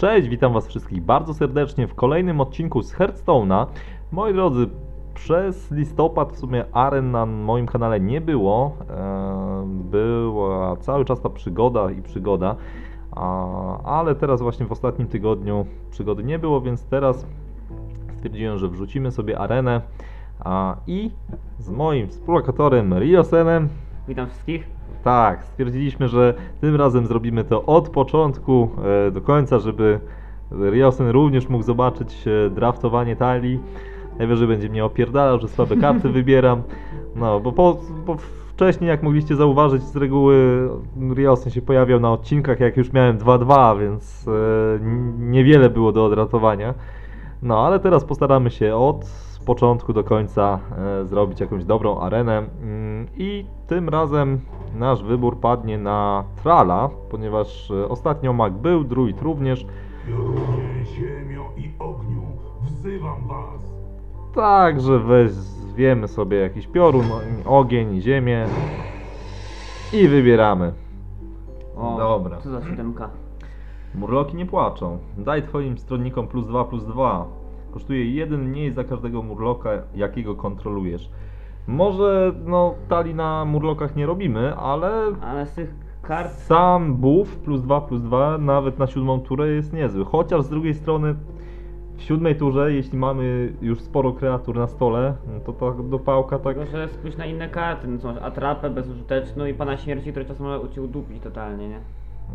Cześć, witam was wszystkich bardzo serdecznie w kolejnym odcinku z Hearthstone'a. Moi drodzy, przez listopad w sumie aren na moim kanale nie było. Była cały czas ta przygoda, ale teraz właśnie w ostatnim tygodniu przygody nie było, więc teraz stwierdziłem, że wrzucimy sobie arenę i z moim współlokatorem Riosenem. Witam wszystkich. Tak, stwierdziliśmy, że tym razem zrobimy to od początku do końca, żeby Riosen również mógł zobaczyć draftowanie talii. Najwyżej będzie mnie opierdalał, że słabe karty wybieram. No, bo wcześniej, jak mogliście zauważyć, z reguły Riosen się pojawiał na odcinkach, jak już miałem 2-2, więc niewiele było do odratowania. No, ale teraz postaramy się od początku do końca zrobić jakąś dobrą arenę i tym razem nasz wybór padnie na Tralla, ponieważ ostatnio mag był, druid również. Piorunie, ziemio i ogniu, wzywam was! Także weźmiemy sobie jakiś piorun, ogień, ziemię i wybieramy. O, Dobra. Co za 7K? Murloki nie płaczą. Daj twoim stronnikom +2/+2. Kosztuje 1 mniej za każdego murloka, jakiego kontrolujesz. Może talii na murlokach nie robimy, ale Ale z tych kart... sam buff +2/+2 nawet na 7. turę jest niezły. Chociaż z drugiej strony w 7. turze, jeśli mamy już sporo kreatur na stole, to ta dopałka tak... Tylko, że spójrz na inne karty, no co masz, atrapę bezużyteczną i Pana Śmierci, który czasem może cię udupić totalnie, nie?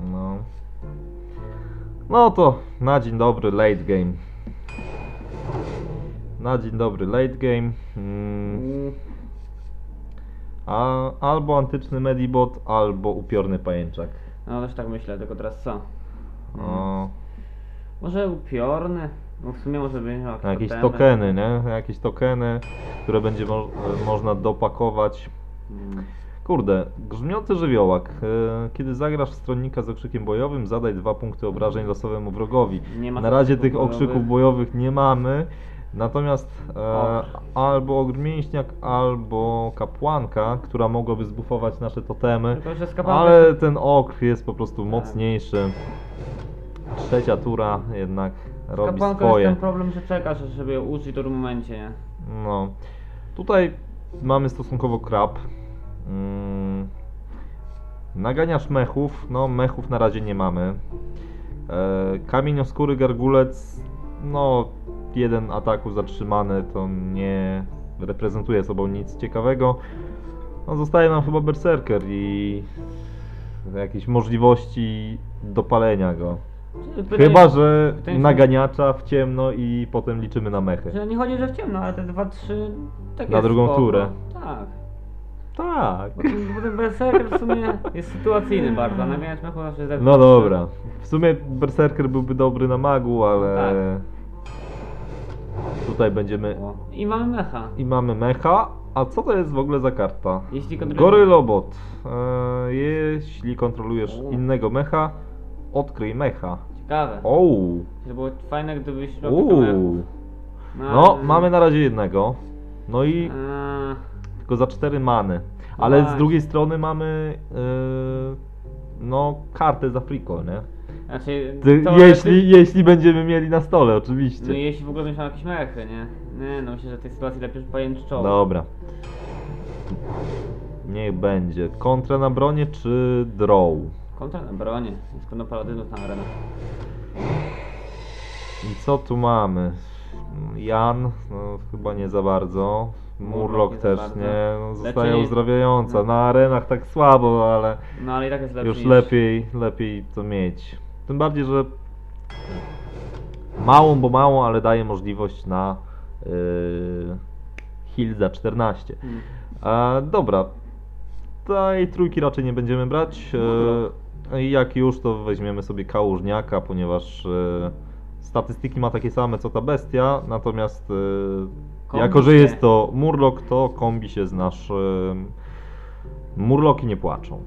No to na dzień dobry late game. Na dzień dobry late game. Albo antyczny Medibot, albo upiorny pajęczak. No też tak myślę, tylko teraz co? No, Może upiorny? No w sumie może być jakieś tokeny, nie? Jakieś tokeny, które będzie można dopakować. Kurde, grzmiący żywiołak. Kiedy zagrasz w stronnika z okrzykiem bojowym, zadaj 2 punkty obrażeń losowemu wrogowi. Nie ma Na razie tych okrzyków okrzyków bojowych nie mamy. Natomiast albo ogr-mięśniak, albo kapłanka, która mogłaby zbufować nasze totemy. Tylko, że z kapłanką Ale jest- ten okr jest po prostu mocniejszy. 3. tura jednak robi Kapłanką jest swoje. ten problem, że czekasz, żeby ją użyć w tym momencie, nie? No. Tutaj mamy stosunkowo krab. Naganiasz mechów. No, mechów na razie nie mamy. Kamienioskóry gargulec. No, 1 ataku zatrzymany to nie reprezentuje sobą nic ciekawego. No, zostaje nam chyba berserker i jakieś możliwości dopalenia go. Chyba, że naganiacza w ciemno i potem liczymy na mechy. Że nie chodzi, że w ciemno, ale te 2-3 tak Na jest drugą spoko. turę. Tak. Tak. Bo ten berserker w sumie jest sytuacyjny bardzo, a naganiać mechu zawsze jest No dobra. W sumie berserker byłby dobry na magu, ale Tak. tutaj będziemy... O, i mamy mecha. I mamy mecha. A co to jest w ogóle za karta? Jeśli kontrolujesz- Gorylobot. Jeśli kontrolujesz O. innego mecha, odkryj mecha. Ciekawe. Ouu. To było fajne, gdybyś robił to mechu. Uuu. No, mamy na razie jednego. No i Eee, tylko za 4 many. Ale z Właśnie. drugiej strony mamy kartę za friko, nie? Znaczy, Jeśli będziemy mieli na stole, oczywiście. No jeśli w ogóle będziesz miał jakieś mechy, nie? Nie, no myślę, że w tej sytuacji lepiej już pajęczowo. Dobra. Niech będzie. Kontra na bronie czy draw? Kontra na bronie. Jest pełno paladynów na arenę. I co tu mamy? Jan, no chyba nie za bardzo. Murloc nie za też bardzo. nie. No, zostaje Lepiej- uzdrawiająca. Na arenach tak słabo, ale No ale i tak jest lepszy już niż... lepiej to mieć. Tym bardziej, że małą, ale daje możliwość na heal za 14. Dobra. Tej trójki raczej nie będziemy brać. Jak już, to weźmiemy sobie kałużniaka, ponieważ statystyki ma takie same co ta bestia, natomiast Kombi jako, że się. jest to murloc, to kombi się znasz. Murloki nie płaczą.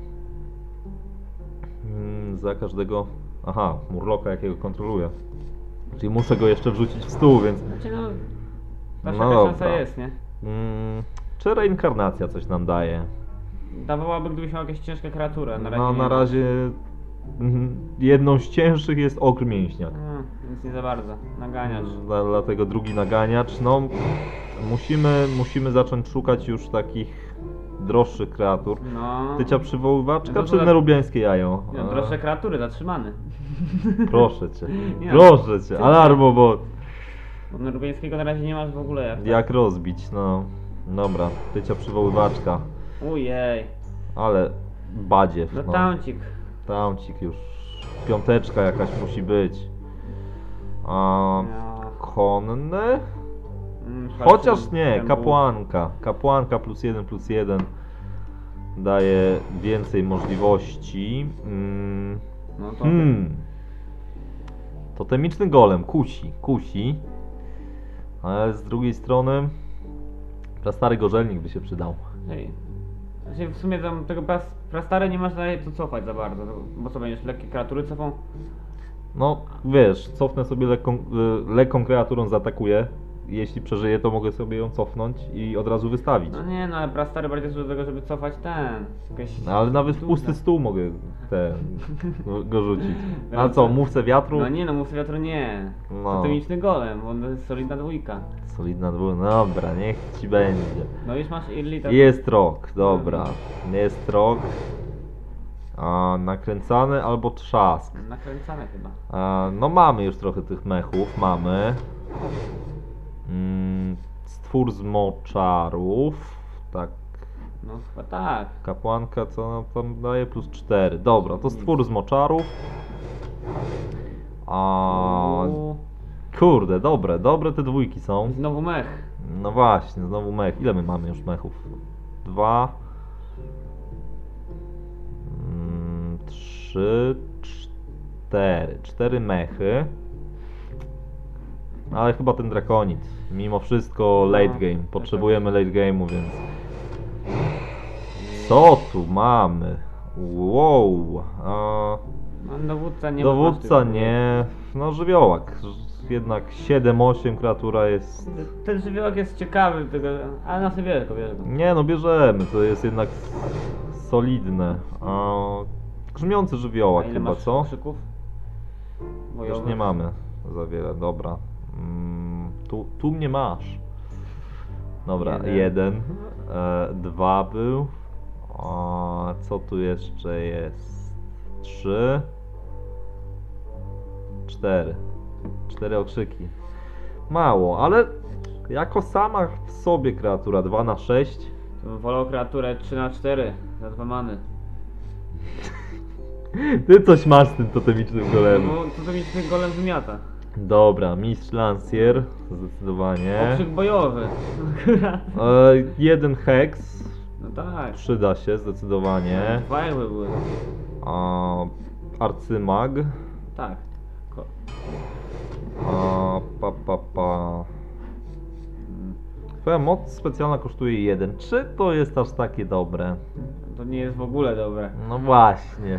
Za każdego... Aha, murloka jakiego kontroluję. Czyli muszę go jeszcze wrzucić w stół, więc... Znaczy no... Zawsze No jakaś szansa dobra. jest, nie? Czy reinkarnacja coś nam daje? Dawałaby, gdybyś miał jakieś ciężkie kreatury. Na razie No nie na ma. razie jedną z cięższych jest okr mięśniak. Więc nie za bardzo. Naganiacz. Dlatego drugi naganiacz. No, musimy zacząć szukać już takich droższych kreatur. No. Tycia przywoływaczka No to czy za- nerubiańskie jajo? Nie, droższe kreatury, zatrzymany. Proszę cię, Nie. proszę cię, alarmobot. Bo norwegiańskiego na razie nie masz w ogóle jak. Jak rozbić, no. Dobra, tycia przywoływaczka. Ujej. Ale badziew, No no. tamcik. Tamcik już. Piąteczka jakaś musi być. A, Ja. konny? Szwajcar- Chociaż nie, ten kapłanka. Kapłanka +1/+1 daje więcej możliwości. No to. Totemiczny golem, kusi. Ale z drugiej strony prastary gorzelnik by się przydał. Hej. Znaczy w sumie tam tego prastare nie masz dalej co cofać za bardzo. Bo co będziesz lekkie kreatury cofą? No wiesz, cofnę sobie lekką kreaturą, zaatakuję. Jeśli przeżyję, to mogę sobie ją cofnąć i od razu wystawić. No nie, no ale prastary bardziej służy do tego, żeby cofać ten. Jakieś... No, ale nawet w pusty stół mogę go rzucić. A co, mówcę wiatru? No nie, no mówcy wiatru nie. No. Totemiczny golem, bo on jest solidna dwójka. Solidna dwójka, dobra, niech ci będzie. No już masz Irli tak. Jest rok, dobra. Jest rok. A, nakręcany albo trzask. Nakręcane chyba. No mamy już trochę tych mechów, mamy. Stwór z moczarów. Tak. No chyba tak. Kapłanka co nam tam daje? +4. Dobra, to stwór z moczarów. Uuu, Kurde, dobre te dwójki są. znowu mech. No właśnie, znowu mech. Ile my mamy już mechów? 2 3 4 4 mechy. Ale chyba ten drakonit. Mimo wszystko late game. Potrzebujemy late game'u, więc... Co tu mamy? Wow. No, dowódca nie. Dowódca nie. No żywiołak. Jednak 7-8 kreatura jest... Ten żywiołek jest ciekawy, tego, ale na sobie bierze go. Nie no, bierzemy. To jest jednak solidne. Grzmiący A żywiołak ile chyba, masz co? krzyków? Już nie mamy za wiele, dobra. Tu mnie masz. Dobra, 1. 2 był. Co tu jeszcze jest? 3 4 4 okrzyki. Mało, ale jako sama w sobie kreatura 2/6. To bym wolał kreaturę 3/4 za 2 many. Ty coś masz z tym totemicznym golem. Bo to mi ten golem wymiata. Dobra, mistrz Lancier, zdecydowanie. Okrzyk bojowy. 1 hex, No tak. przyda się zdecydowanie. 2 jakby były. Arcymag. Tak. Ko- Twoja moc specjalna kosztuje 1. Czy to jest aż takie dobre? To nie jest w ogóle dobre. No właśnie.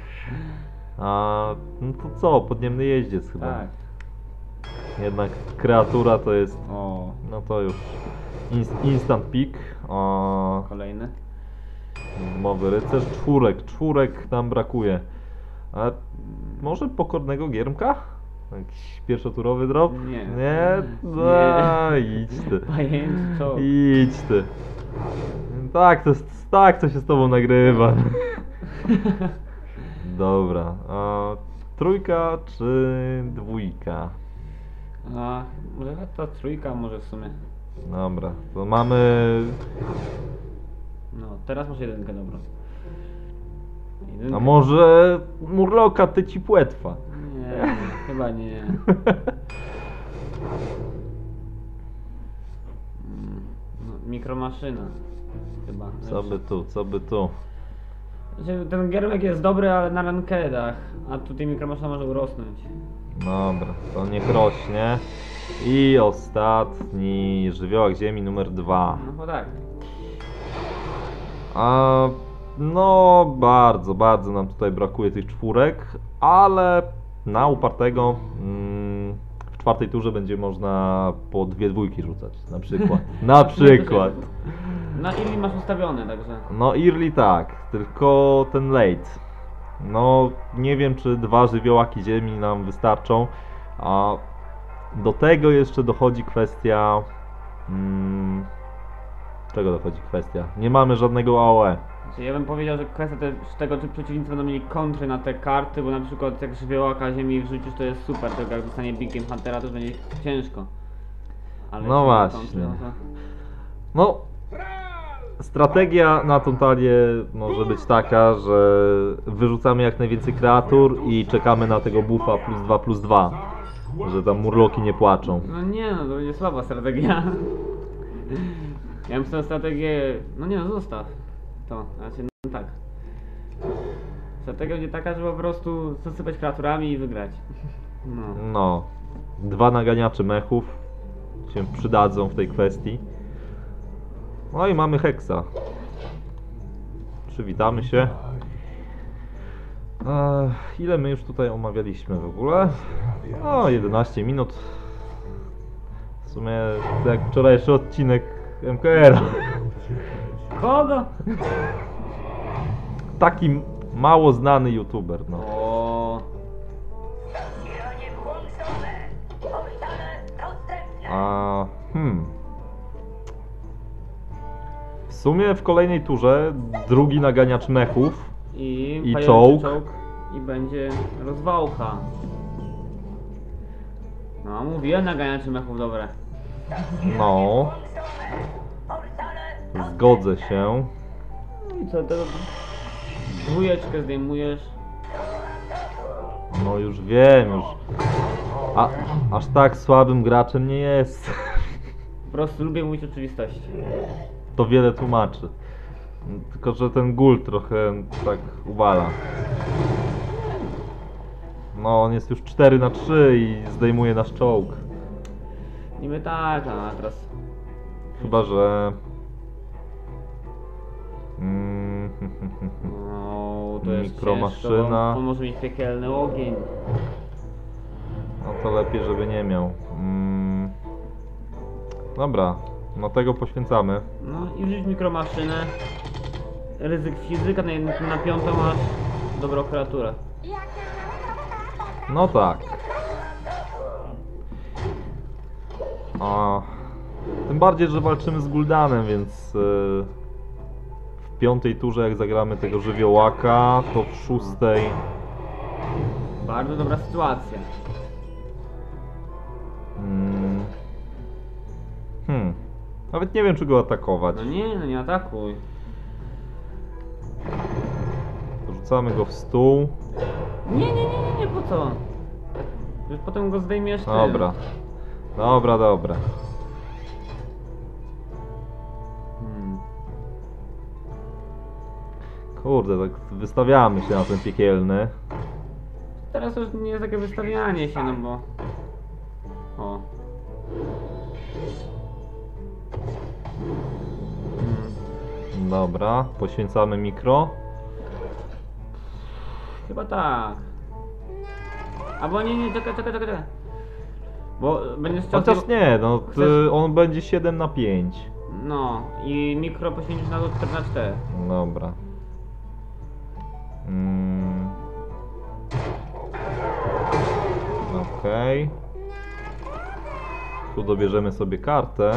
No to co? Podniemny jeździec chyba. Tak. Jednak kreatura to jest... O, No to już instant pick. kolejny. Mowy rycerz. Czwórek nam brakuje. A może pokornego giermka? Jakiś pierwszoturowy drop? Nie. Nie? No, Nie. idź ty. Pajęczy czołg. Idź ty. Tak to się z tobą nagrywa. Dobra. Trójka czy dwójka? A, może ta trójka może w sumie. Dobra, to mamy... No, teraz masz jedynkę dobrą. A może Murloka ty ci płetwa? Nie, chyba nie. No, mikromaszyna. Chyba. Co by tu? Znaczy, ten giermek jest dobry, ale na rankedach. A tutaj mikromaszyna może urosnąć. Dobra, to niech rośnie. I ostatni żywiołak ziemi numer 2. No bo tak. No bardzo nam tutaj brakuje tych czwórek, ale na upartego w czwartej turze będzie można po 2 dwójki rzucać, na przykład. Na przykład. Na Illi masz ustawione, także. No early tak, tylko ten late. No nie wiem czy 2 żywiołaki ziemi nam wystarczą. A do tego jeszcze dochodzi kwestia... czego dochodzi kwestia? Nie mamy żadnego AOE. Znaczy, ja bym powiedział, że kwestia tego, czy przeciwnicy będą mieli kontry na te karty, bo na przykład jak żywiołaka ziemi wrzucisz, to jest super, tylko jak zostanie Big Game Huntera, to już będzie ciężko. Ale No jeśli właśnie. kontry, no to... No, strategia na tą talię może być taka, że wyrzucamy jak najwięcej kreatur i czekamy na tego buffa +2/+2, że tam murloki nie płaczą. No nie, no to będzie słaba strategia. Ja bym tę strategię... No nie, no zostaw to, znaczy no tak. Strategia będzie taka, żeby po prostu zasypać kreaturami i wygrać. No. No, 2 naganiacze mechów się przydadzą w tej kwestii. No i mamy Hexa. Przywitamy się. Ile my już tutaj omawialiśmy w ogóle? O, 11 minut. W sumie jak wczorajszy odcinek MKR. Kogo? Taki mało znany youtuber, no. O, W sumie w kolejnej turze drugi naganiacz mechów. I I pajączy czołg. i będzie rozwałka. No mówiłem, naganiacze mechów dobre. No. Zgodzę się. No i co, tego dwójeczkę zdejmujesz. No już wiem, już. Aż tak słabym graczem nie jest. Po prostu lubię mówić oczywistości. To wiele tłumaczy. Tylko, że ten gul trochę tak uwala. No, on jest już 4/3 i zdejmuje nasz czołg. Niby tak, a teraz... Chyba, że... No, to jest Mikromaszyna. ciężko, bo on może mieć piekielny ogień. No to lepiej, żeby nie miał. Dobra, no tego poświęcamy. No i wrzuć mikromaszynę. Ryzyk fizyka, na piątą masz dobrą kreaturę. No tak. Tym bardziej, że walczymy z Gul'danem, więc w 5. turze jak zagramy tego żywiołaka, to w 6. Bardzo dobra sytuacja. Nawet nie wiem, czy go atakować. No nie, no nie atakuj. Rzucamy go w stół. Nie, po co? Już potem go zdejmiesz tym. Dobra. Dobra. Kurde, tak wystawiamy się na ten piekielny. Teraz już nie jest takie wystawianie się, no bo... O. Dobra, poświęcamy mikro. Chyba tak. Albo nie, czekaj. Bo będziesz chciał... Chociaż nie, no Chcesz- on będzie 7/5. No, i mikro poświęcisz na to 4/4. Dobra. Okej. Tu dobierzemy sobie kartę.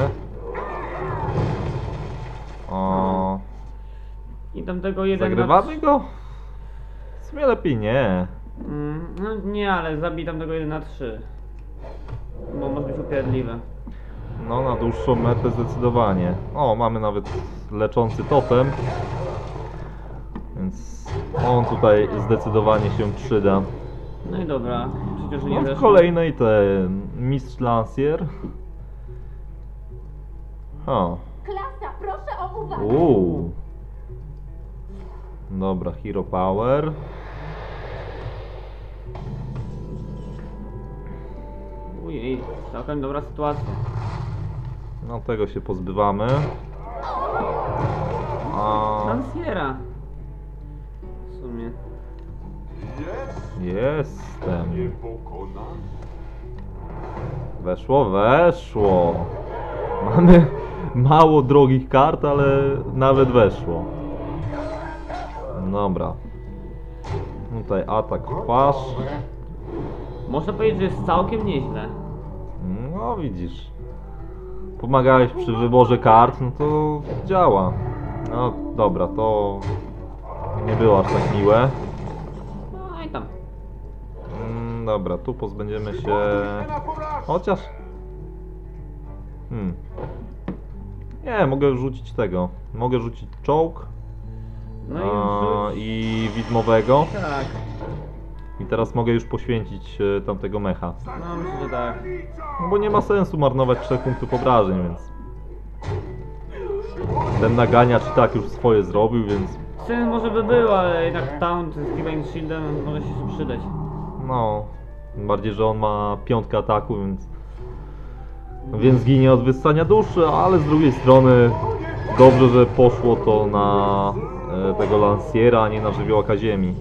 I tamtego jeden Zagrywamy go? W sumie lepiej nie. No nie, ale zabij tamtego 1/3. Bo może być upierdliwe. No na dłuższą metę zdecydowanie. O, mamy nawet leczący totem. Więc on tutaj zdecydowanie się przyda. No i dobra, przecież nie No w weszło. kolejnej ten mistrz Lancier. O. Klasa, proszę o uwagę! Dobra, Hero Power. Ujej, całkiem dobra sytuacja. No tego się pozbywamy. Lanciera. W sumie. Jestem. Nie pokona. Weszło. Mamy mało drogich kart, ale nawet weszło. Dobra. Tutaj atak w twarz. Można powiedzieć, że jest całkiem nieźle. No widzisz. Pomagałeś przy wyborze kart, no to działa. No dobra, to nie było aż tak miłe. No i tam. Dobra, tu pozbędziemy się... Chociaż... Nie, mogę rzucić tego. Mogę rzucić czołg No i już... i widmowego. Tak. I teraz mogę już poświęcić tamtego mecha. No myślę, że tak. No bo nie ma sensu marnować 3 punktów obrażeń, więc... Ten naganiacz i tak już swoje zrobił, więc... Syn może by był, ale jednak Taunt z Divine Shieldem może się przydać. No... Tym bardziej, że on ma 5 ataku, więc ginie od wyssania duszy, ale z drugiej strony dobrze, że poszło to na tego lansjera, a nie na żywiołaka ziemi.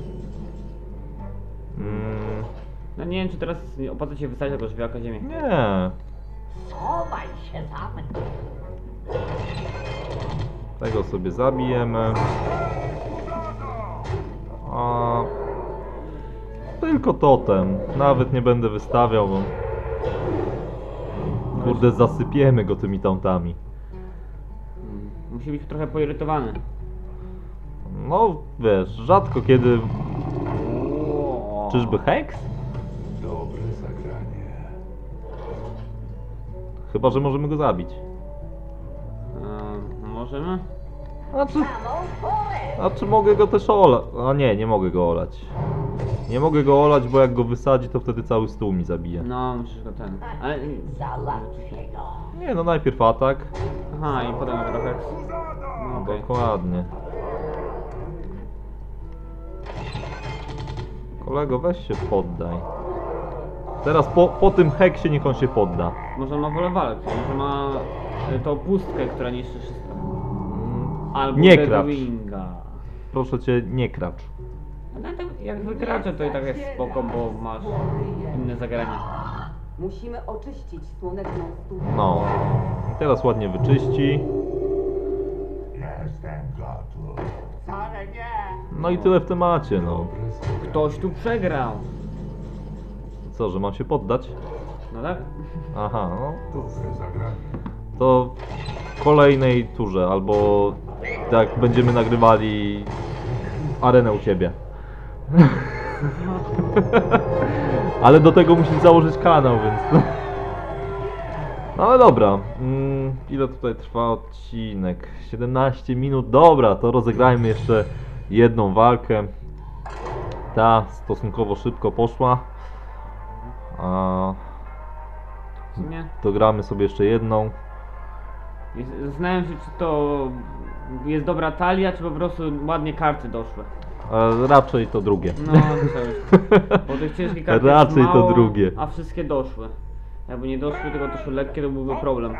No nie wiem, czy teraz opłaca się wysadzić tego żywiołaka ziemi. Nie, Schowaj się za mną. tego sobie zabijemy. A tylko totem, nawet nie będę wystawiał, bo kurde zasypiemy go tymi tauntami. Musi być trochę poirytowany. No wiesz, rzadko kiedy... Czyżby Hex? Dobre zagranie. Chyba, że możemy go zabić. Możemy? Znaczy mogę go też olać. A nie, nie mogę go olać. Nie mogę go olać, bo jak go wysadzi, to wtedy cały stół mi zabije. No, musisz go ten. Ale... Załatwię go. Nie, no najpierw atak. Aha, i potem trochę... No, okej. Dokładnie. Kolego, weź się poddaj. Teraz po tym heksie niech on się podda. Może on ma wolę walki, może ma tą pustkę, która niszczy wszystko. Albo Nie Dead kracz. Winga. Proszę cię, nie kracz. Ale tak jak wykracza, to i tak jest spoko, bo masz inne zagrania. Musimy oczyścić słoneczną studnię. No. I teraz ładnie wyczyści. Jestem gotów. Wcale nie. No i tyle w temacie, no. Dobre zagranie. Ktoś tu przegrał. Co, że mam się poddać? No tak? Aha, no Dobre zagranie. to w kolejnej turze, albo jak będziemy nagrywali arenę u ciebie. Ale do tego musisz założyć kanał, więc... No ale dobra, ile tutaj trwa odcinek? 17 minut, dobra, to rozegrajmy jeszcze jedną walkę. Ta stosunkowo szybko poszła. A W sumie. dogramy sobie jeszcze jedną. Zastanawiam się, czy to jest dobra talia, czy po prostu ładnie karty doszły. Raczej to drugie. No, coś. Bo tych ciężkich kart jest Raczej to mało, drugie. a wszystkie doszły. Jakby nie doszły, tylko doszły lekkie, to byłby problem.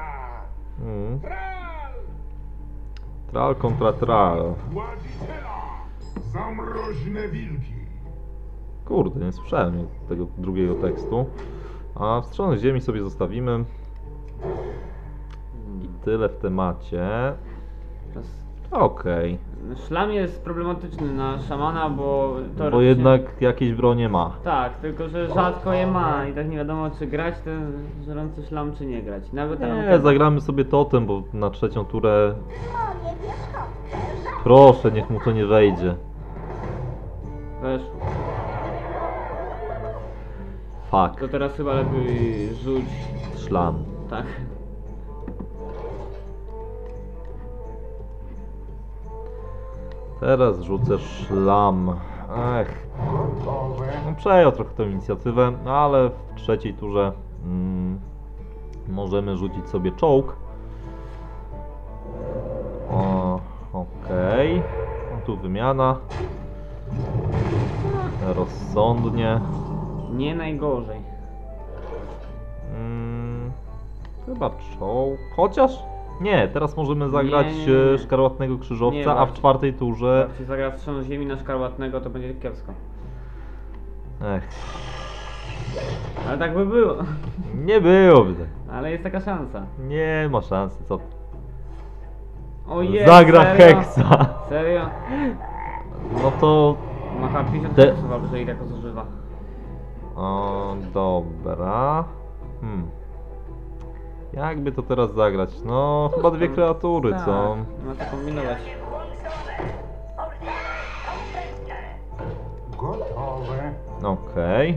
Tral kontra tral. Władziciela! Zamroźne wilki! Kurde, nie słyszałem tego drugiego tekstu. A wstrząs ziemi sobie zostawimy. I tyle w temacie. Teraz... Okej. Szlam jest problematyczny na szamana, bo Bo teoretycznie... jednak jakieś bronie ma. Tak, tylko że rzadko je ma i tak nie wiadomo, czy grać ten żerący szlam, czy nie grać. Nawet Nie, zagramy sobie totem, bo na trzecią turę... O, nie wiesz, Proszę, niech mu to nie wejdzie. Weszło. Fuck. To teraz chyba lepiej rzuć. Szlam. Tak. Teraz rzucę szlam. Ech. No, przejął trochę tę inicjatywę, no ale w trzeciej turze możemy rzucić sobie czołg. O, okej. No, tu wymiana. Rozsądnie. Nie najgorzej. Chyba czołg. Chociaż nie, teraz możemy zagrać Nie. szkarłatnego krzyżowca, Nie, a w właśnie. czwartej turze. Jak się zagra wstrząs ziemi na szkarłatnego, to będzie kiepsko. Ech, Ale tak by było. nie byłoby tak. Ale jest taka szansa. Nie ma szansy, co? O jest, Zagra serio? heksa. Serio? No to... Ma chyba 50 Te- heksów, albo że i tak zużywa. O, dobra. Jakby to teraz zagrać? No, chyba dwie kreatury, Tak, co? ma to kombinować. Gotowe. Okej.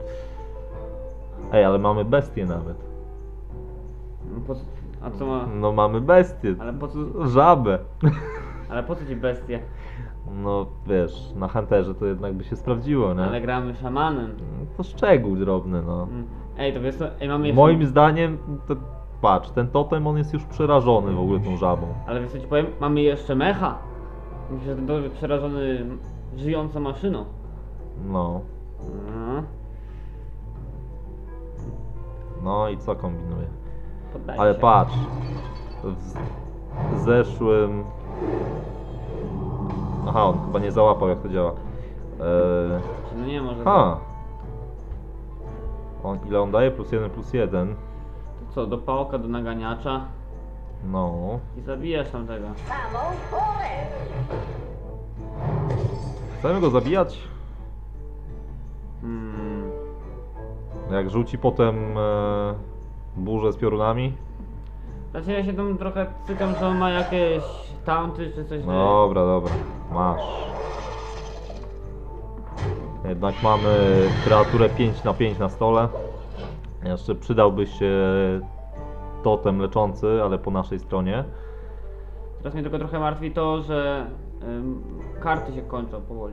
Ej, ale mamy bestię nawet. No po co- A co ma... No mamy bestię. Ale po co... Żabę. Ale po co ci bestie? No wiesz, na Hunterze to jednak by się sprawdziło, nie? Ale gramy szamanem. To szczegół drobny, no. Ej, to wiesz co? Ej, mamy jeszcze... Moim zdaniem, patrz, ten totem on jest już przerażony w ogóle tą żabą. Ale wiesz co ci powiem? Mamy jeszcze mecha. Myślę, że ten dobrze przerażony żyjącą maszyną. No. No, No i co kombinuje? poddaję Ale się. patrz, w zeszłym... Aha, on chyba nie załapał jak to działa. No nie, może... Ha! Ile on daje? +1/+1. To co, do pałka, do naganiacza No. i zabijasz tamtego. Samą porę. Chcemy go zabijać? Jak rzuci potem burzę z piorunami? Znaczy ja się tam trochę cykam, że on ma jakieś taunty czy coś. Dobra, dobra. Masz. Jednak mamy kreaturę 5/5 na stole. Jeszcze przydałby się totem leczący, ale po naszej stronie. Teraz mnie tylko trochę martwi to, że karty się kończą powoli.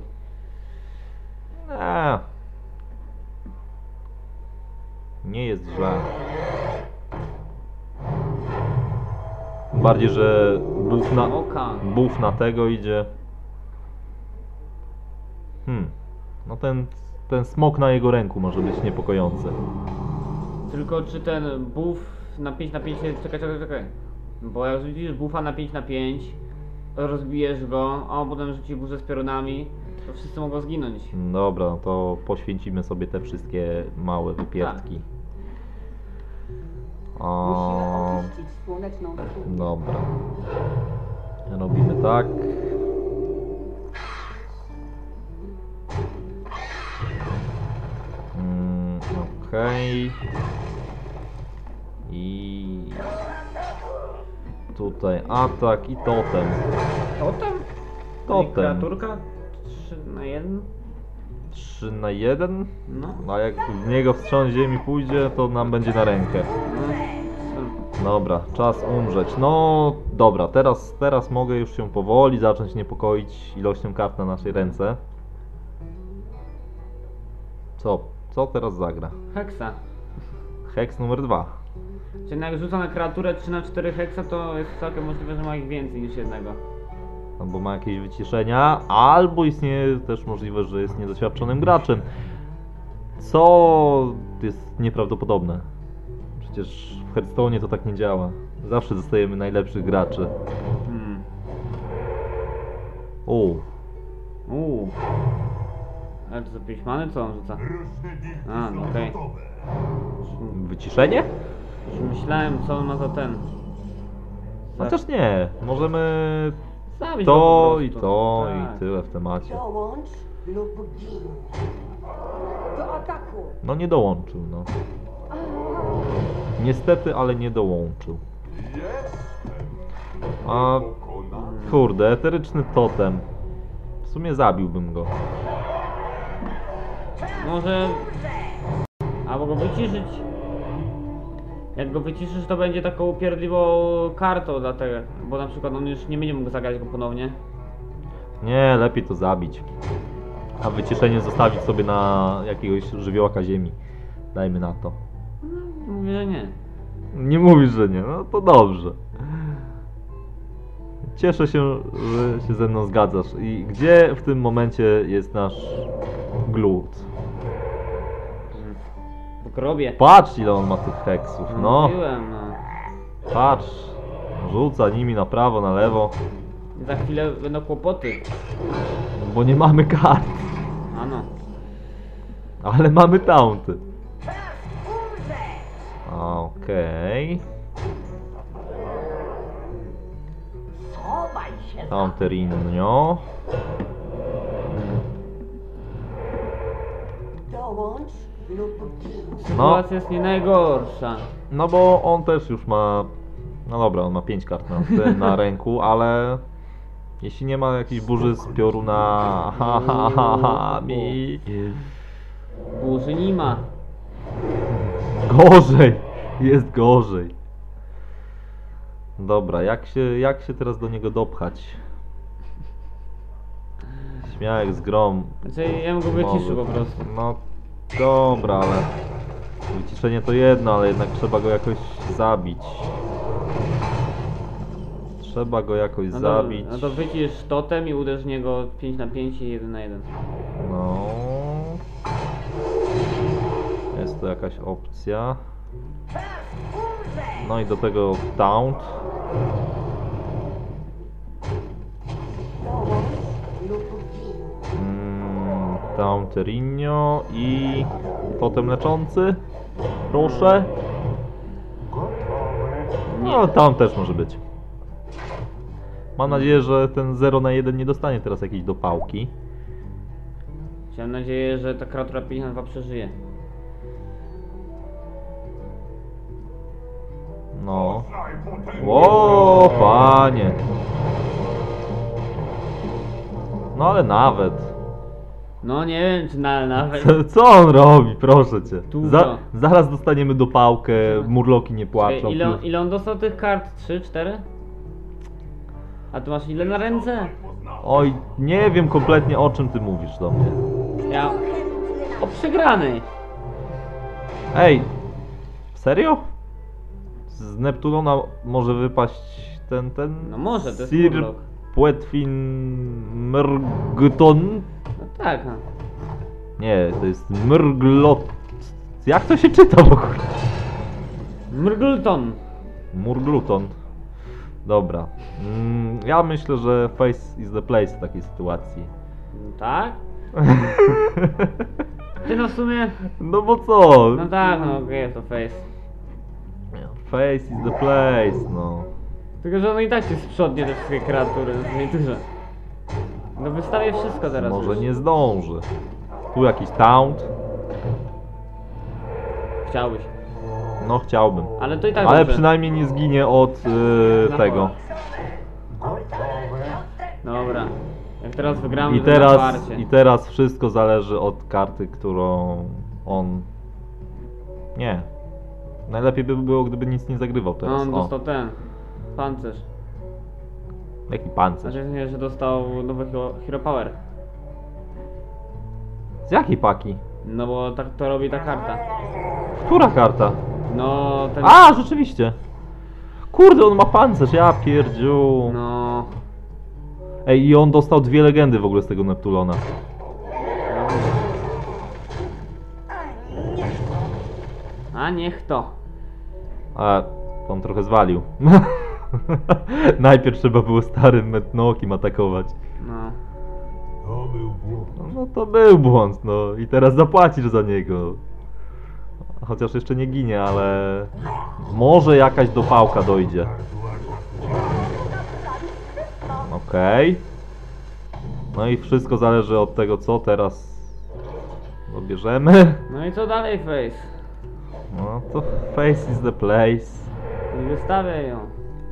Nie jest źle. Tym bardziej, że buff na tego idzie. No ten smok na jego ręku może być niepokojący. Tylko czy ten buff na 5/5 jest... Czekaj. Bo jak rzucisz buffa na 5/5, rozbijesz go, a on potem rzuci burzę z piorunami, to wszyscy mogą zginąć. Dobra, no to poświęcimy sobie te wszystkie małe wypierdki. Musimy oczyścić słoneczną studnię. Dobra. Robimy tak. Okej. I tutaj atak i totem. Totem? Totem. Kreaturka? 3/1? 3/1? No. A jak w niego wstrząs ziemi pójdzie, to nam będzie na rękę. Dobra, czas umrzeć. No dobra, teraz mogę już się powoli zacząć niepokoić ilością kart na naszej ręce. Co teraz zagra? Heksa. Heks numer 2. Czyli jak rzuca na kreaturę 3/4 heksa, to jest całkiem możliwe, że ma ich więcej niż jednego. Albo ma jakieś wyciszenia, albo istnieje też możliwe, że jest niedoświadczonym graczem. Co jest nieprawdopodobne. Przecież w Hearthstone to tak nie działa. Zawsze dostajemy najlepszych graczy. Ale to za 5 many co on rzuca? Mroczne wilki A, no są okej. gotowe. Wyciszenie? Już myślałem co on ma za ten. Chociaż nie. Możemy Zabić go to po i prostu. to Tak. i tyle w temacie. Dołącz lub gin. Do ataku. No nie dołączył, no. Niestety, ale nie dołączył. A kurde, eteryczny totem. W sumie zabiłbym go. Może... Albo go wyciszyć. Jak go wyciszysz, to będzie taką upierdliwą kartą dla tego. Bo na przykład on już nie będzie mógł zagrać go ponownie. Nie, lepiej to zabić. A wyciszenie zostawić sobie na jakiegoś żywiołaka ziemi. Dajmy na to. Mówię, że nie. Nie mówisz, że nie, no to dobrze. Cieszę się, że się ze mną zgadzasz. I gdzie w tym momencie jest nasz glut? W grobie. Patrz ile on ma tych heksów, no. Mówiłem, no. Patrz. Rzuca nimi na prawo, na lewo. Za chwilę będą kłopoty. Bo nie mamy kart. Ano. Ale mamy taunty. Okej. Schowaj się za Taunterino. Dołącz lub gin. Sytuacja jest nie najgorsza. No bo on też już ma... No dobra, on ma 5 kart na ręku, ale... Jeśli nie ma jakiejś burzy z pioruna... Burzy nie ma. Gorzej! Jest gorzej. Dobra, jak się teraz do niego dopchać? Śmiałek z grom. Znaczy ja bym go wyciszył po prostu. No dobra, ale... Wyciszenie to jedno, ale jednak trzeba go jakoś zabić. Trzeba go jakoś zabić. No to wycisz totem i uderz w niego 5 na 5 i 1 na 1. No... Jest to jakaś opcja. No i do tego taunt. Lub gin. Taunterinho i totem leczący. Proszę. No tam też może być. Mam nadzieję, że ten 0 na 1 nie dostanie teraz jakiejś dopałki. Mam nadzieję, że ta kreatura 5 na 2 przeżyje. No. O, panie. No ale nawet. No nie wiem czy nawet. Co on robi, proszę cię. Dużo. Zaraz dostaniemy dopałkę, murloki nie płaczą. Ile on dostał tych kart? 3, 4? A ty masz ile na ręce? Oj, nie wiem kompletnie o czym ty mówisz do mnie. Ja... O przegranej! Ej, serio? Z Neptunona może wypaść ten... No może, to jest Sir murlok. Płetwin Mrgton? No tak, no. Nie, to jest Mrglot... Jak to się czyta w ogóle? Mrglton! Murgluton. Dobra. Ja myślę, że face is the place w takiej sytuacji. Tak? Ty no w sumie... No bo co? No tak, no okej, to face. Face is the place, no. Tylko, że on i tak się sprzątnie te wszystkie kreatury w miniaturze. No wystawię wszystko teraz Może już. nie zdąży. Tu jakiś taunt. Chciałbyś. No chciałbym. Ale to i tak Ale dobrze. przynajmniej nie zginie od tego. Dobra. Jak teraz wygramy, I to na teraz, otwarcie. I teraz wszystko zależy od karty, którą on... Nie. Najlepiej by było, gdyby nic nie zagrywał No teraz. on O, dostał ten. Pancerz. jaki pancerz. Znaczy nie, że dostał nowy Hero Power. Z jakiej paki? No bo tak to robi ta karta. Która karta? No ten... A, rzeczywiście. Kurde, on ma pancerz, ja pierdziu. No... Ej, i on dostał 2 legendy w ogóle z tego Neptulona. A niech to. A, on trochę zwalił. Najpierw trzeba było starym Metnokiem atakować. No. To był błąd. No to był błąd, no i teraz zapłacisz za niego. Chociaż jeszcze nie ginie, ale... Może jakaś dopałka dojdzie. Okej. No i wszystko zależy od tego, co teraz dobierzemy. No i co dalej, Face? No to face is the place. I wystawię ją.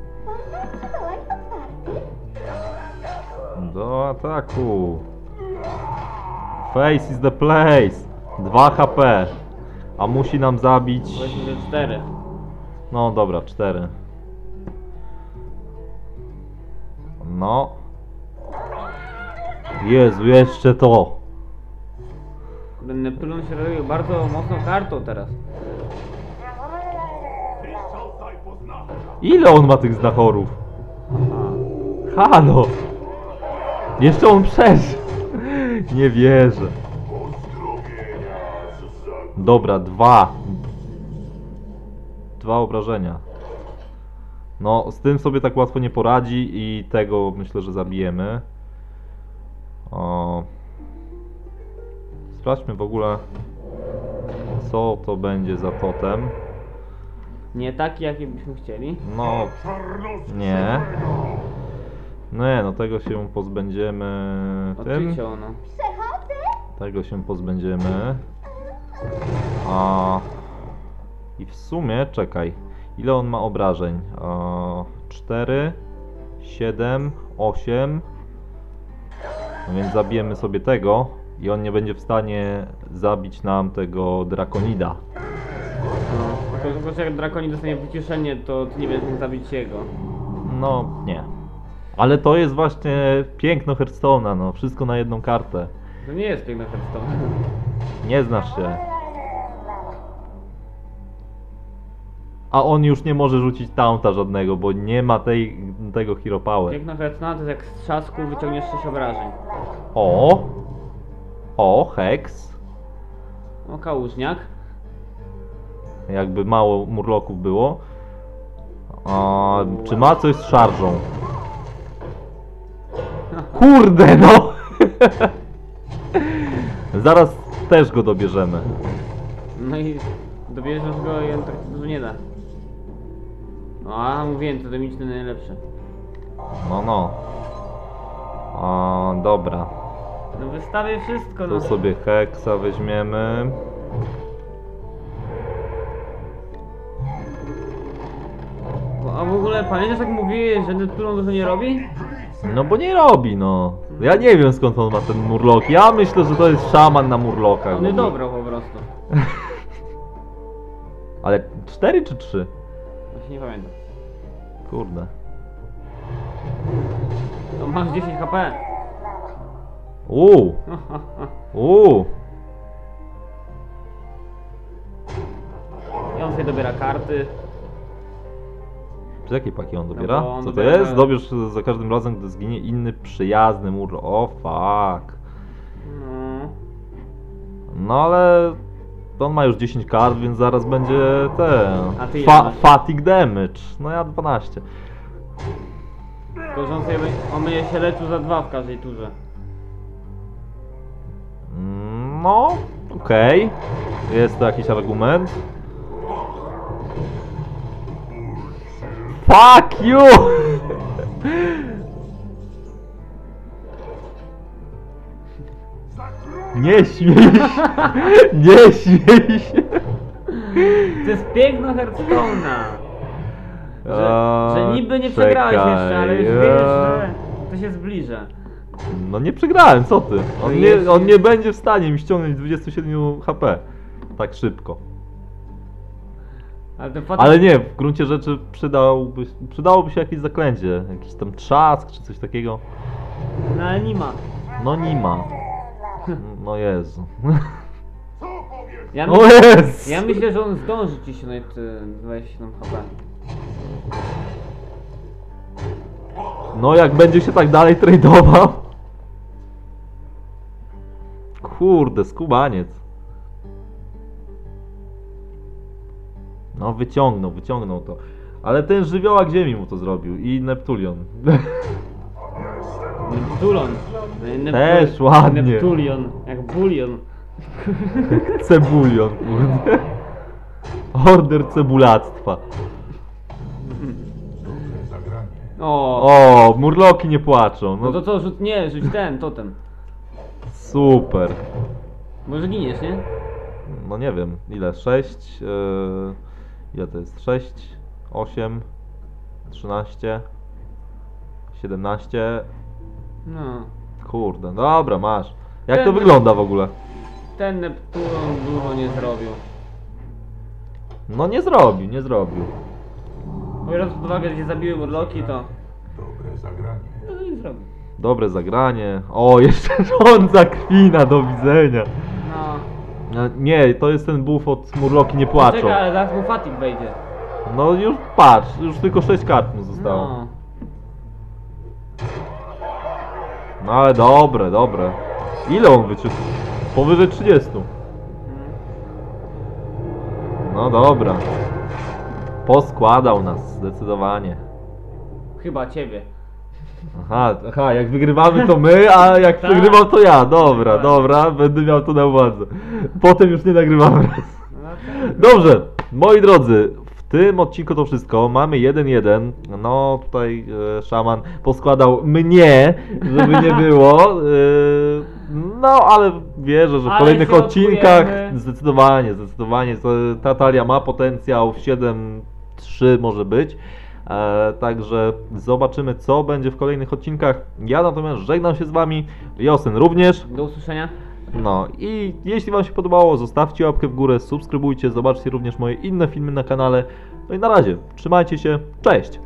Do ataku. Face is the place. 2 HP. A musi nam zabić... Weźmy ze 4. No dobra, 4. No. Jezu, jeszcze to. Ten Neptun się robił bardzo mocną kartą teraz. Wystrzałcaj poznawcza. Ile on ma tych znachorów? Halo! Jeszcze on przeżył. Nie wierzę. Pozdrowienia z Dobra, 2. 2 obrażenia. No, z tym sobie tak łatwo nie poradzi i tego myślę, że zabijemy. O. Sprawdźmy w ogóle, co to będzie za totem. Nie taki, jaki byśmy chcieli. No, czarnoskrzydłego. nie. Nie, no tego się pozbędziemy tym. Odkrycie ono. Tego się pozbędziemy. I w sumie, czekaj, ile on ma obrażeń? 4, 7, 8. No więc zabijemy sobie tego i on nie będzie w stanie zabić nam tego Drakonida. No, tylko jak Drakoni dostanie wyciszenie, to ty nie będziesz mógł zabić jego. No, nie. Ale to jest właśnie piękno Hearthstone'a, no. Wszystko na jedną kartę. To nie jest piękna Hearthstone. Nie znasz się. A on już nie może rzucić taunta żadnego, bo nie ma tego hero power. Piękna Hearthstone to jest jak z trzasku wyciągniesz 6 obrażeń. O, Hex. O, kałużniak. Jakby mało murloków było. Czy ma coś z szarżą? Kurde no! Zaraz też go dobierzemy. No i dobierzesz go i on tak dużo nie da. No a mówiłem, to demiczny najlepszy. No. Dobra. No wystawię wszystko, no. Tu sobie Hexa weźmiemy. A w ogóle pamiętasz jak mówiłeś, że Neptunon dużo nie robi? No bo nie robi, no. Ja nie wiem skąd on ma ten murlok. Ja myślę, że to jest szaman na murlokach. On jest dobrał po prostu. Ale 4 czy 3? Właśnie nie pamiętam. Kurde. To masz 10 HP. I on sobie dobiera karty. Z jakiej paki on dobiera? bo on Co to dobiera- jest? Dobierz za każdym razem, gdy zginie inny przyjazny mur. O fuck. No. No ale on ma już 10 kart, więc zaraz będzie A ty ile masz? fatigue damage. No ja 12. Tylko że on będzie się leczył za 2 w każdej turze. No, okej. Jest to jakiś argument. Fuck you! Nie śmiej się! Nie śmiej się! To jest piękno Hearthstone'a! Że niby nie przegrałeś czekaj, jeszcze, ale już wiesz, że to się zbliża. No nie przegrałem, co ty? No jest- On nie będzie w stanie mi ściągnąć 27 HP. Tak szybko. Ale, ten Ale nie, w gruncie rzeczy przydałoby się jakieś zaklęcie. Jakiś tam trzask czy coś takiego. No ale nie ma. No nie ma. No Jezu. Ja, O jest! ja myślę, że on zdąży ci się nawet 27 HP. No jak będzie się tak dalej tradeował. Kurde, skubaniec. No wyciągnął to. Ale ten żywiołak ziemi mu to zrobił i Neptulion. Neptulon. Też ładnie. Neptulion, jak bulion. Cebulion, kurde. Order cebulactwa. Dobre zagranie. O, Murloki nie płaczą. no to co, rzuć ten, totem. Super. Może giniesz, nie? No nie wiem, ile? 6? Ile to jest? 6, 8, 13, 17. No. Kurde, dobra, masz. Jak to Ten- wygląda w ogóle? Ten Neptunon dużo nie zrobił. No nie zrobił. Biorąc pod uwagę, że się zabiły murloki, to... Dobre zagranie. No nie zrobił. Dobre zagranie. O, jeszcze rządza krwina, do widzenia. No. No, nie, to jest ten buff od Murloki nie płaczą. Czekaj, ale zaraz mu fatigue wejdzie. No już patrz, już tylko 6 kart mu zostało. No. No ale dobre. Ile on wyciął? Powyżej 30. No dobra. Poskładał nas, zdecydowanie. Chyba ciebie. Aha, jak wygrywamy to my, a jak Tak. przegrywam to ja. Dokładnie. Dobra, będę miał to na uwadze. Potem już nie nagrywamy raz. No, tak. Dobrze, moi drodzy, w tym odcinku to wszystko. Mamy 1-1. No tutaj szaman poskładał mnie, żeby nie było. No, ale wierzę, że w Ale kolejnych się odcinkach odkujemy. zdecydowanie ta talia ma potencjał, w 7-3 może być. Także zobaczymy, co będzie w kolejnych odcinkach. Ja natomiast żegnam się z wami, Riosen również. Do usłyszenia. No i jeśli wam się podobało, zostawcie łapkę w górę, subskrybujcie, zobaczcie również moje inne filmy na kanale. No i na razie, trzymajcie się, cześć!